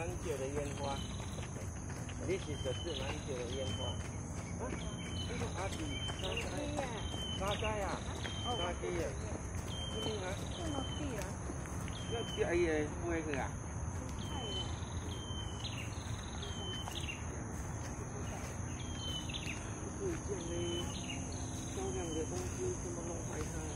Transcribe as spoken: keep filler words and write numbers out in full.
南九的烟花，你是的是南九的烟花。啊，这个阿弟，沙鸡呀，沙鸡呀，沙鸡呀，这里啊，这么低啊？那这哎呀，飞去啊？这样的漂亮的东西，怎么弄坏它？